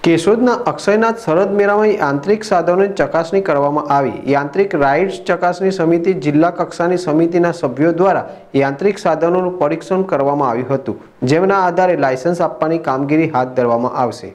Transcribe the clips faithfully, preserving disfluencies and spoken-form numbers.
કેશોદના અક્ષયનાથ શરદ મેળામાં યાંત્રિક સાધનોની ચકાસણી કરવામાં આવી। યાંત્રિક રાઇડ્સ ચકાસણી સમિતિ જિલ્લા કક્ષાની સમિતિના સભ્યો દ્વારા યાંત્રિક સાધનોનું પરીક્ષણ કરવામાં આવ્યું હતું, જેમના આધારે લાયસન્સ આપવાની કામગીરી હાથ ધરવામાં આવશે।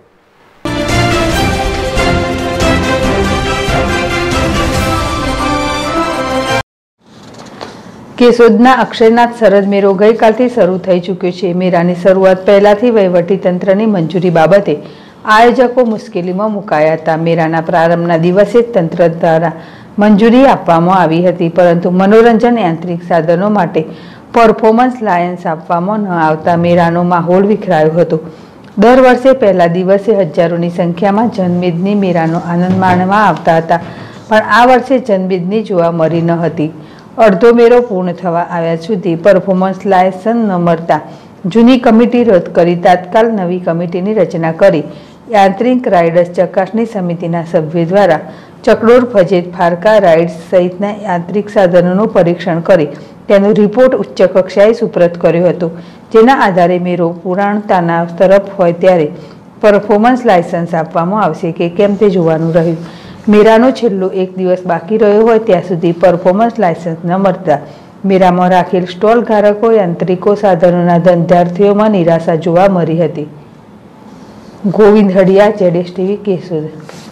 કેશોદના અક્ષયનાથ શરદ મેળો ગઈકાલથી શરૂ થઈ ચૂક્યો છે। મેળાની શરૂઆત પહેલાથી વહીવટીતંત્રની મંજૂરી બાબતે આયોજકો મુશ્કેલીમાં મુકાયા હતા। મેળાના પ્રારંભના દિવસે જ તંત્ર દ્વારા મંજૂરી આપવામાં આવી હતી, પરંતુ મનોરંજન યાંત્રિક સાધનો માટે પરફોર્મન્સ લાયન્સ આપવામાં ન આવતા મેળાનો માહોલ વિખરાયો હતો। દર વર્ષે પહેલા દિવસે હજારોની સંખ્યામાં જનમેદની મેળાનો આનંદ માણવા આવતા હતા, પણ આ વર્ષે જનમેદની જોવા મળી ન હતી। અડધો મેળો પૂર્ણ થવા આવ્યા સુધી પરફોર્મન્સ લાયસન્સ ન મળતા જૂની કમિટી રદ કરી તાત્કાલ નવી કમિટીની રચના કરી યાંત્રિક રાઇડર્સ ચકાસણી સમિતિના સભ્યો દ્વારા ચકડોળ, ફજેત, ફારકા રાઇડ્સ સહિતના યાંત્રિક સાધનોનું પરીક્ષણ કરી તેનો રિપોર્ટ ઉચ્ચ કક્ષાએ સુપ્રત કર્યો હતો, જેના આધારે મેળો પૂર્ણતાના તરફ હોય ત્યારે પરફોર્મન્સ લાયસન્સ આપવામાં આવશે કે કેમ તે જોવાનું રહ્યું। મેળાનો છેલ્લો એક દિવસ બાકી રહ્યો હોય ત્યાં સુધી પરફોર્મન્સ લાયસન્સ ન મળતા મેળામાં રાખેલ સ્ટોલ ધારકો, યાંત્રિકો, સાધનોના ધંધાર્થીઓમાં નિરાશા જોવા મળી હતી। ગોવિંદ હડિયા, જેડેશ ટીવી, કેશોદ।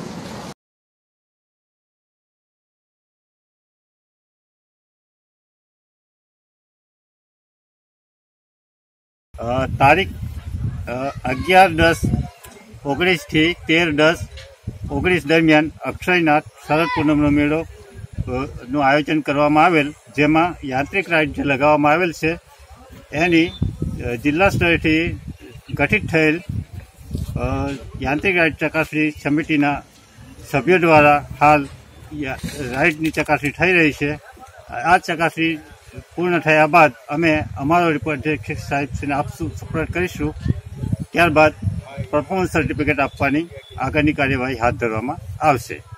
તારીખ અગિયાર દસ ઓગણીસ થી તેર દસ ઓગણીસ દરમિયાન અક્ષયનાથ શરદ પૂનમનો મેળો નું આયોજન કરવામાં આવેલ, જેમાં યાંત્રિક રાઇડ જે લગાવવામાં આવેલ છે એની જિલ્લા સ્તરેથી ગઠિત થયેલ યાંત્રિક રાઇડ ચકાસણી સમિતિના સભ્યો દ્વારા હાલ રાઇડની ચકાસણી થઈ રહી છે। આ ચકાસણી પૂર્ણ થયા બાદ અમે અમારો રિપોર્ટ અધ્યક્ષ સાહેબશ્રીને આપશું, સુપ્રત કરીશું। ત્યારબાદ પરફોર્મન્સ સર્ટિફિકેટ આપવાની આગળની કાર્યવાહી હાથ ધરવામાં આવશે।